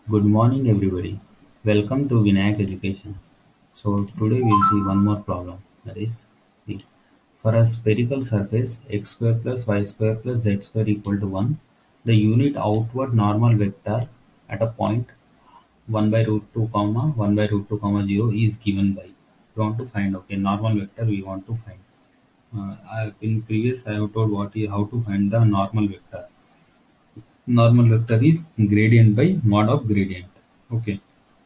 Good morning, everybody. Welcome to Vinayak Education. So today we'll see one more problem. That is, see, for a spherical surface x square plus y square plus z square equal to 1, the unit outward normal vector at a point 1 by root 2 comma 1 by root 2 comma 0 is given by. We want to find, okay, normal vector we want to find. In previous I have told how to find the normal vector. Normal vector is gradient by mod of gradient. Okay.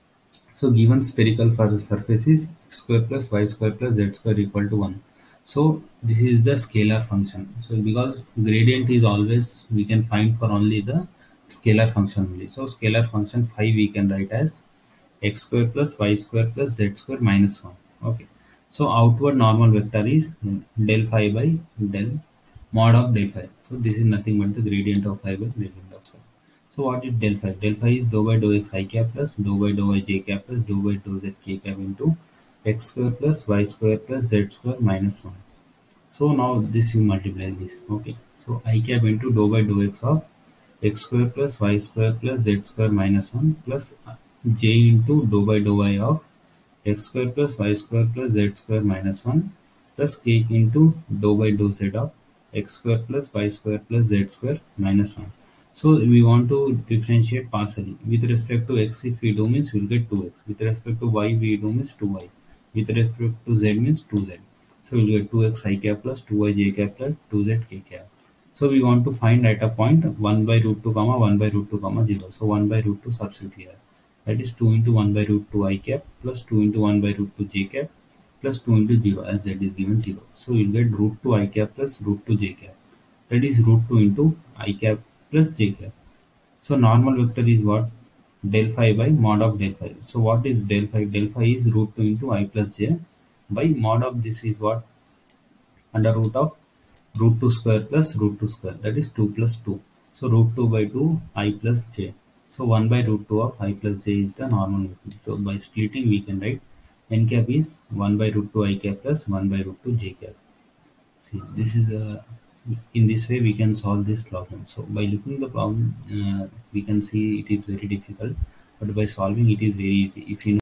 So given spherical for the surface is x square plus y square plus z square equal to 1. So this is the scalar function. So because gradient is always we can find for only the scalar function only. So scalar function phi we can write as x square plus y square plus z square minus 1. Okay. So outward normal vector is del phi by del mod of del phi. So this is nothing but the gradient of phi by gradient of phi. So what is del phi? Del phi is dou by dou x I cap plus dou by dou y j cap plus dou by dou z k cap into x square plus y square plus z square minus 1. So now this you multiply this. Okay. So I cap into dou by dou x of x square plus y square plus z square minus 1 plus j into dou by dou y of x square plus y square plus z square minus 1 plus k into dou by dou z of x square plus y square plus z square minus 1. So we want to differentiate partially. With respect to x, if we do means we will get 2x. With respect to y, we do means 2y. With respect to z means 2z. So we will get 2x I cap plus 2y j cap plus 2z k cap. So we want to find at a point 1 by root 2 comma 1 by root 2 comma 0. So 1 by root 2 substitute here. That is 2 into 1 by root 2 I cap plus 2 into 1 by root 2 j cap plus 2 into 0 as z is given 0. So we will get root 2 I cap plus root 2 j cap. That is root 2 into I cap plus j cap. So normal vector is what? Del phi by mod of del phi. So what is del phi? Del phi is root 2 into I plus j by mod of this is what? Under root of root 2 square plus root 2 square, that is 2 plus 2. So root 2 by 2 I plus j. So 1 by root 2 of I plus j is the normal vector. So by splitting we can write n cap is 1 by root 2 I cap plus 1 by root 2 j cap. See, this is a, in this way we can solve this problem. So by looking the problem we can see it is very difficult, but by solving it is very easy if you know